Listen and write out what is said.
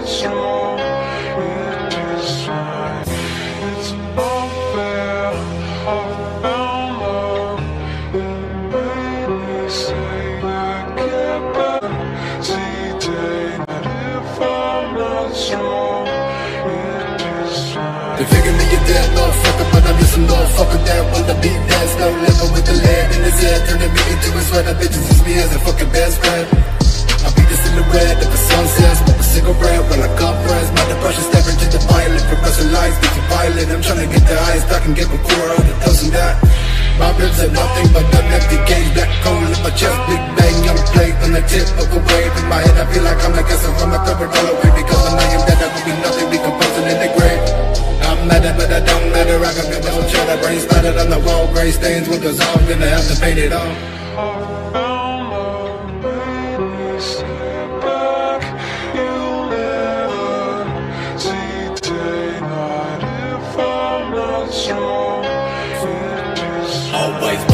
not strong, it is fine. It's unfair, I found love. It made me say I get better. See, day that if I'm not strong, it is fine. They figure me a dead motherfucker, but I'm just a motherfucker that wanna be dead. No living with the lead in his head, turning me into a sweater. Bitches use me as a fucking best friend. I'll be the silhouette of a sunset, smoke a cigarette while I compress. My depression staring to the violet, progressive lights, get too violent. I'm trying to get the highest I can get before all the dozen that. My ribs are nothing but an empty cage, black coal in my chest, big bang on the plate, on the tip of a wave. In my head I feel like I'm like a from my third all away, because when I am dead I will be nothing, decomposing in the grave. I'm mad but I don't matter, I got good old cheddar, brain splattered on the wall, gray stains, what goes on, gonna have to paint it on. I found love, made me step back. You'll never see day night if I'm not strong. It is Always